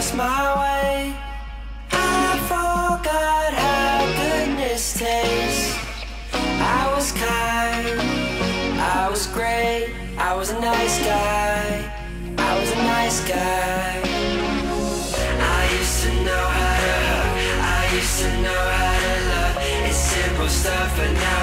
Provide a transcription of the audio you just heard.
lost my way. I forgot how goodness tastes. I was kind, I was great, I was a nice guy, I was a nice guy. I used to know how to hug, I used to know how to love. It's simple stuff, but now